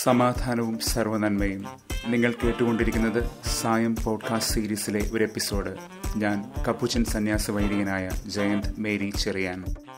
സമാധാനവും സർവ്വനന്മയും. നിങ്ങൾ കേട്ടുകൊണ്ടിരിക്കുന്നത് സായം പോഡ്കാസ്റ്റ് സീരീസിലെ ഒരു എപ്പിസോഡ്. ഞാൻ കപ്പുച്ചൻ സന്യാസ വൈദികനായ ജയന്ത് മേരി ചെറിയാൻ.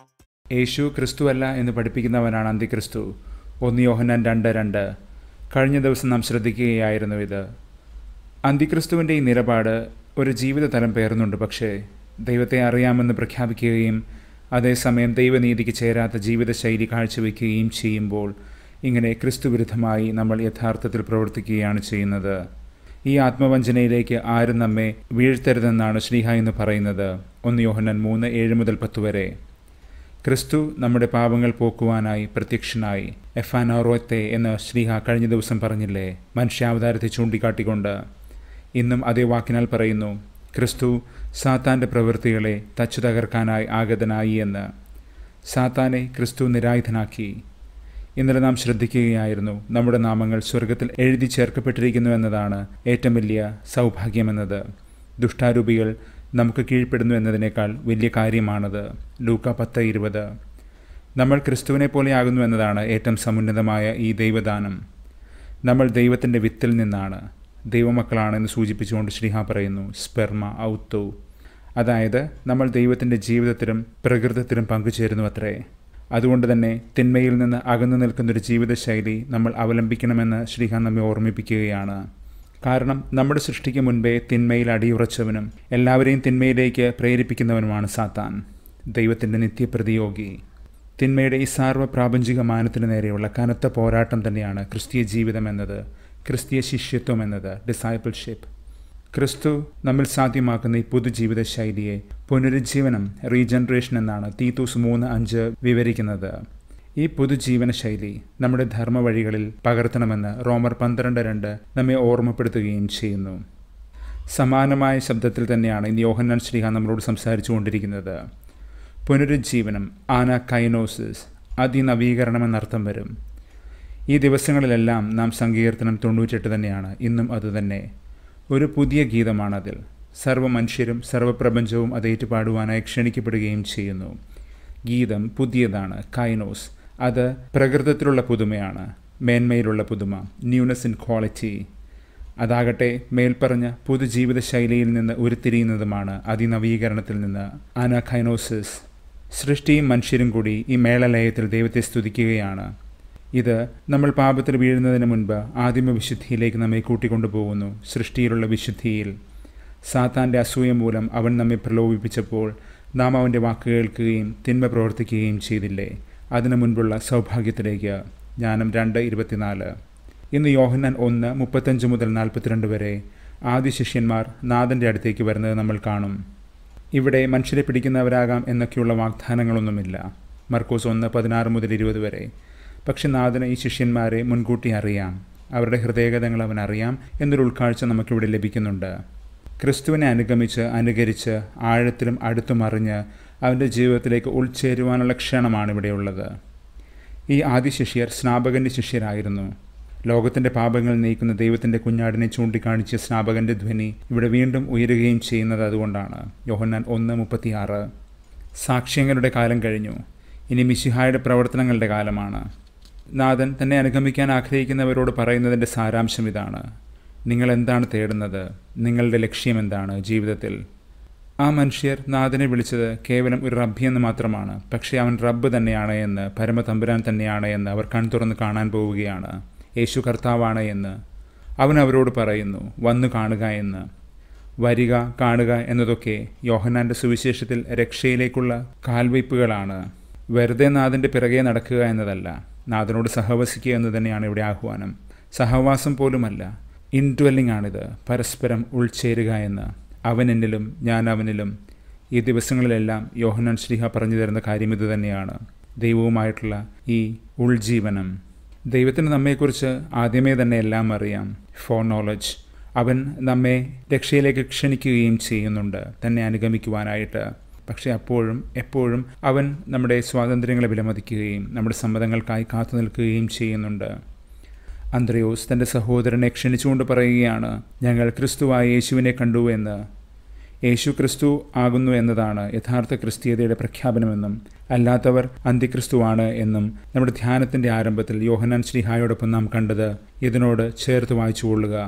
യേശു ക്രിസ്തുവല്ല എന്ന് പഠിപ്പിക്കുന്നവനാണ് അന്തിക്രിസ്തു. 1 യോഹന്നാൻ 2:2. കഴിഞ്ഞ ദിവസം നാം ശ്രദ്ധിക്കുകയായിരുന്നു ഇത്. അന്തിക്രിസ്തുവിൻ്റെ ഈ നിലപാട് ഒരു ജീവിതതലം പേറുന്നുണ്ട്. പക്ഷേ ദൈവത്തെ അറിയാമെന്ന് പ്രഖ്യാപിക്കുകയും അതേസമയം ദൈവനീതിക്ക് ചേരാത്ത ജീവിതശൈലി കാഴ്ചവെക്കുകയും ചെയ്യുമ്പോൾ ഇങ്ങനെ ക്രിസ്തുവിരുദ്ധമായി നമ്മൾ യഥാർത്ഥത്തിൽ പ്രവർത്തിക്കുകയാണ് ചെയ്യുന്നത്. ഈ ആത്മവഞ്ചനയിലേക്ക് ആരും നമ്മെ വീഴ്ത്തരുതെന്നാണ് ശ്ലീഹ എന്ന് പറയുന്നത്. 1 യോഹന്നാൻ 3:7-10 വരെ. ക്രിസ്തു നമ്മുടെ പാപങ്ങൾ പോക്കുവാനായി പ്രത്യക്ഷനായി. എഫാനോറോത്തെ എന്ന് ശ്ലീഹ കഴിഞ്ഞ ദിവസം പറഞ്ഞില്ലേ, മനുഷ്യാവതാരത്തെ ചൂണ്ടിക്കാട്ടിക്കൊണ്ട്. ഇന്നും അതേ വാക്കിനാൽ പറയുന്നു, ക്രിസ്തു സാത്താൻ്റെ പ്രവൃത്തികളെ തച്ചു തകർക്കാനായി ആഗതനായി എന്ന്. സാത്താനെ ക്രിസ്തു നിരായുധനാക്കി. ഇന്നലെ നാം ശ്രദ്ധിക്കുകയായിരുന്നു, നമ്മുടെ നാമങ്ങൾ സ്വർഗത്തിൽ എഴുതി ചേർക്കപ്പെട്ടിരിക്കുന്നു എന്നതാണ് ഏറ്റവും വലിയ സൗഭാഗ്യമെന്നത്. ദുഷ്ടാരൂപികൾ നമുക്ക് കീഴ്പ്പെടുന്നു എന്നതിനേക്കാൾ വലിയ കാര്യമാണത്. ലൂക്ക 10:20. നമ്മൾ ക്രിസ്തുവിനെ പോലെയാകുന്നു എന്നതാണ് ഏറ്റവും സമുന്നതമായ ഈ ദൈവദാനം. നമ്മൾ ദൈവത്തിൻ്റെ വിത്തിൽ നിന്നാണ്, ദൈവമക്കളാണെന്ന് സൂചിപ്പിച്ചുകൊണ്ട് ശ്ലീഹ പറയുന്നു, സ്പെർമ ഔത്തോ. അതായത് നമ്മൾ ദൈവത്തിൻ്റെ ജീവിതത്തിലും പ്രകൃതത്തിലും പങ്കുചേരുന്നു അത്രേ. അതുകൊണ്ട് തന്നെ തിന്മയിൽ നിന്ന് അകന്നു നിൽക്കുന്നൊരു ജീവിതശൈലി നമ്മൾ അവലംബിക്കണമെന്ന് ശ്ലീഹ നമ്മെ ഓർമ്മിപ്പിക്കുകയാണ്. കാരണം നമ്മുടെ സൃഷ്ടിക്ക് മുൻപേ തിന്മയിൽ അടിയുറച്ചവനും എല്ലാവരെയും തിന്മയിലേക്ക് പ്രേരിപ്പിക്കുന്നവനുമാണ് സാത്താൻ, ദൈവത്തിൻ്റെ നിത്യപ്രതിയോഗി. തിന്മയുടെ ഈ സാർവപ്രാപഞ്ചിക മാനത്തിന് നേരെയുള്ള കനത്ത പോരാട്ടം തന്നെയാണ് ക്രിസ്തീയ ജീവിതം എന്നത്, ക്രിസ്തീയ ശിഷ്യത്വം എന്നത്, ഡിസൈപ്പിൾഷിപ്പ്. ക്രിസ്തു നമ്മിൽ സാധ്യമാക്കുന്ന ഈ പുതുജീവിത ശൈലിയെ പുനരുജ്ജീവനം, റീജനറേഷൻ എന്നാണ് തീത്തോസ് 3:5 വിവരിക്കുന്നത്. ഈ പുതുജീവന ശൈലി നമ്മുടെ ധർമ്മ വഴികളിൽ പകർത്തണമെന്ന് റോമർ 12:2 നമ്മെ ഓർമ്മപ്പെടുത്തുകയും ചെയ്യുന്നു. സമാനമായ ശബ്ദത്തിൽ തന്നെയാണ് ഇന്ന് യോഹന്നാൻ ശ്ലീഹ നമ്മളോട് സംസാരിച്ചു കൊണ്ടിരിക്കുന്നത്. പുനരുജ്ജീവനം, ആനകൈനോസിസ്, അതിനവീകരണം എന്നർത്ഥം വരും. ഈ ദിവസങ്ങളിലെല്ലാം നാം സങ്കീർത്തനം 98 തന്നെയാണ്, ഇന്നും അതുതന്നെ. ഒരു പുതിയ ഗീതമാണതിൽ. സർവ്വമനുഷ്യരും സർവ്വപ്രപഞ്ചവും അത് ഏറ്റുപാടുവാനായി ക്ഷണിക്കപ്പെടുകയും ചെയ്യുന്നു. ഗീതം പുതിയതാണ്, കൈനോസ്. അത് പ്രകൃതത്തിലുള്ള പുതുമയാണ്, മേന്മയിലുള്ള പുതുമ, ന്യൂനെസ് ഇൻ ക്വാളിറ്റി. അതാകട്ടെ മേൽപ്പറഞ്ഞ പുതുജീവിത ശൈലിയിൽ നിന്ന് ഉരുത്തിരിയുന്നതുമാണ്, അതിനവീകരണത്തിൽ നിന്ന്, ആനകൈനോസിസ്. സൃഷ്ടിയും മനുഷ്യരും കൂടി ഈ മേളലയത്തിൽ ദൈവത്തെ സ്തുതിക്കുകയാണ്. ഇത് നമ്മൾ പാപത്തിൽ വീഴുന്നതിന് മുൻപ് ആദിമവിശുദ്ധിയിലേക്ക് നമ്മെ കൂട്ടിക്കൊണ്ടുപോകുന്നു, സൃഷ്ടിയിലുള്ള വിശുദ്ധിയിൽ. സാത്താൻ്റെ അസൂയ മൂലം അവൻ നമ്മെ പ്രലോഭിപ്പിച്ചപ്പോൾ നാം അവൻ്റെ വാക്ക് കേൾക്കുകയും തിന്മ പ്രവർത്തിക്കുകയും ചെയ്തില്ലേ? അതിനു മുൻപുള്ള സൗഭാഗ്യത്തിലേക്ക്. ജ്ഞാനം 2:24. ഇന്ന് യോഹന്നാൻ 1:35-42 വരെ ആദ്യ ശിഷ്യന്മാർ നാഥൻ്റെ അടുത്തേക്ക് വരുന്നത് നമ്മൾ കാണും. ഇവിടെ മനുഷ്യരെ പിടിക്കുന്നവരാകാം എന്നൊക്കെയുള്ള വാഗ്ദാനങ്ങളൊന്നുമില്ല. മർക്കോസ് 1:16-20 വരെ. പക്ഷെ നാഥന് ഈ ശിഷ്യന്മാരെ മുൻകൂട്ടി അറിയാം, അവരുടെ ഹൃദയഗതങ്ങൾ അവൻ അറിയാം എന്നൊരു ഉൾക്കാഴ്ച നമുക്കിവിടെ ലഭിക്കുന്നുണ്ട്. ക്രിസ്തുവിനെ അനുകരിച്ച് ആഴത്തിലും അടുത്തും അറിഞ്ഞ് അവൻ്റെ ജീവിതത്തിലേക്ക് ഉൾച്ചേരുവാനുള്ള ക്ഷണമാണ് ഇവിടെയുള്ളത്. ഈ ആദ്യ ശിഷ്യർ സ്നാപകൻ്റെ ശിഷ്യരായിരുന്നു. ലോകത്തിൻ്റെ പാപങ്ങൾ നീക്കുന്ന ദൈവത്തിൻ്റെ കുഞ്ഞാടിനെ ചൂണ്ടിക്കാണിച്ച സ്നാപകൻ്റെ ധ്വനി ഇവിടെ വീണ്ടും ഉയരുകയും ചെയ്യുന്നത് അതുകൊണ്ടാണ്. യോഹന്നാൻ 1:36. സാക്ഷ്യങ്ങളുടെ കാലം കഴിഞ്ഞു, ഇനി മിശിഹായുടെ പ്രവർത്തനങ്ങളുടെ കാലമാണ്. നാഥൻ തന്നെ അനുഗമിക്കാൻ ആഗ്രഹിക്കുന്നവരോട് പറയുന്നതിൻ്റെ സാരാംശം ഇതാണ്: നിങ്ങൾ എന്താണ് തേടുന്നത്? നിങ്ങളുടെ ലക്ഷ്യം എന്താണ് ജീവിതത്തിൽ? ആ മനുഷ്യർ നാഥനെ വിളിച്ചത് കേവലം ഒരു റബ്ബി എന്ന് മാത്രമാണ്. പക്ഷേ അവൻ റബ്ബ് തന്നെയാണ് എന്ന്, പരമതമ്പുരാൻ തന്നെയാണ് എന്ന് അവർ കൺതുറന്ന് കാണാൻ പോവുകയാണ്. യേശു കർത്താവാണ് എന്ന് അവൻ അവരോട് പറയുന്നു, വന്നു കാണുക എന്ന്. വരിക, കാണുക എന്നതൊക്കെ യോഹന്നാൻ്റെ സുവിശേഷത്തിൽ രക്ഷയിലേക്കുള്ള കാൽവയ്പ്പുകളാണ്. വെറുതെ നാഥൻ്റെ പിറകെ നടക്കുക എന്നതല്ല, നാഥനോട് സഹവസിക്കുക എന്ന് തന്നെയാണ് ഇവിടെ ആഹ്വാനം. സഹവാസം പോലുമല്ല, ഇൻഡ്വെല്ലിംഗ് ആണിത്, പരസ്പരം ഉൾച്ചേരുക എന്ന്. അവൻ എന്നിലും ഞാൻ അവനിലും. ഈ ദിവസങ്ങളിലെല്ലാം യോഹന്നാൻ ശ്ലീഹ പറഞ്ഞു തരുന്ന കാര്യം ഇത് തന്നെയാണ്, ദൈവവുമായിട്ടുള്ള ഈ ഉൾജീവനം. ദൈവത്തിന് നമ്മെക്കുറിച്ച് ആദ്യമേ തന്നെ എല്ലാം അറിയാം, ഫോർ നോളജ്. അവൻ നമ്മെ രക്ഷയിലേക്ക് ക്ഷണിക്കുകയും ചെയ്യുന്നുണ്ട്, തന്നെ അനുഗമിക്കുവാനായിട്ട്. പക്ഷേ അപ്പോഴും എപ്പോഴും അവൻ നമ്മുടെ സ്വാതന്ത്ര്യങ്ങളെ വിലമതിക്കുകയും നമ്മുടെ സമ്മതങ്ങൾക്കായി കാത്തു നിൽക്കുകയും ചെയ്യുന്നുണ്ട്. അന്ത്രയോസ് തൻ്റെ സഹോദരനെ ക്ഷണിച്ചുകൊണ്ട് പറയുകയാണ്, ഞങ്ങൾ ക്രിസ്തുവായ യേശുവിനെ കണ്ടു എന്ന്. യേശു ക്രിസ്തു ആകുന്നു എന്നതാണ് യഥാർത്ഥ ക്രിസ്തീയതയുടെ പ്രഖ്യാപനമെന്നും അല്ലാത്തവർ അന്തിക്രിസ്തുവാണ് എന്നും നമ്മുടെ ധ്യാനത്തിന്റെ ആരംഭത്തിൽ യോഹന്നാൻ ശ്ലീഹായോടൊപ്പം നാം കണ്ടത് ഇതിനോട് ചേർത്ത് വായിച്ചുകൊള്ളുക.